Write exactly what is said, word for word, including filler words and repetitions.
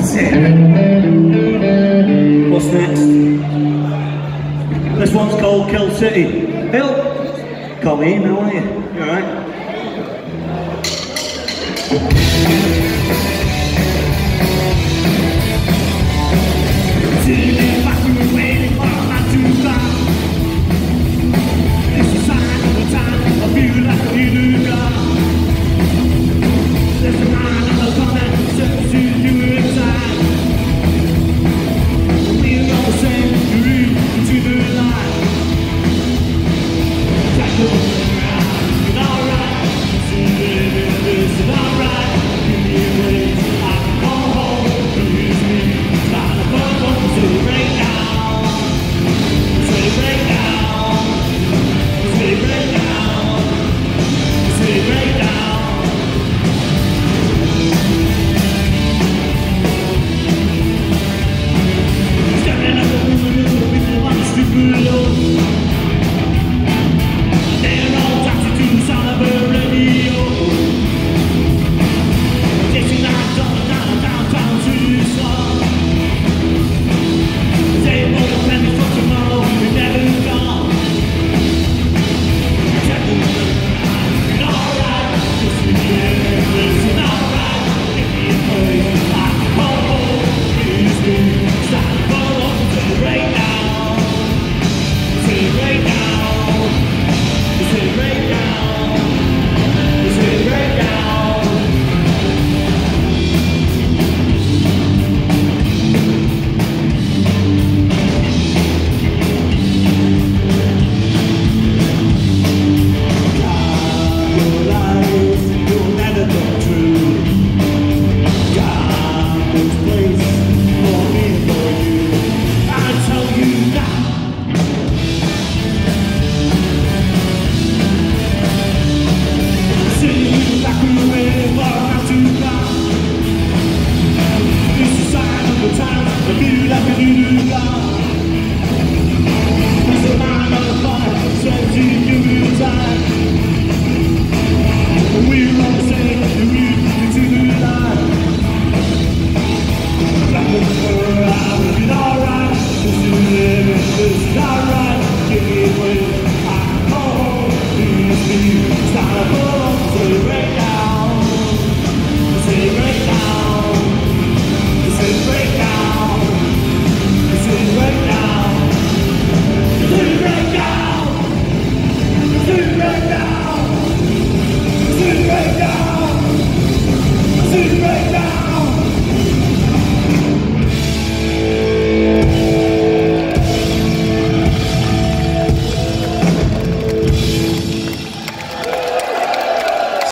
That's it. What's next? This one's called Kill City. Bill, Colleen, how are you? You alright? Sitting back, we were waiting for a man to come. It's a sign of the time, I feel like a new God. There's a man on the corner, says to do it time. We're all the same, the route to the light. Jack the woman around, it's alright. It's alright, give me a break, I can go home. Please me, start a bubble, say break down. Say break down. Say break down. Say break down. Standing up the woman who people want to strip below. They're all dancing to the sound of her radio. Chasing that down, down, downtown to the slum. They won't penny for tomorrow, we're never gone. Check the woman around, it's alright. Listen here, listen alright. Give me a break, I can go home. Please me, start the bubble, say break down. Say break down. Say break down. Say break down. Your lies, you'll never come true. God, this place for me and for you. I tell you now. Sitting back and waiting for a man to come. It's a sign of the time, I feel like a new God. There's a man on the fire, says he give you time. We're all the same, the route into the light. Black and fur, I will be alright. This is living, this is alright.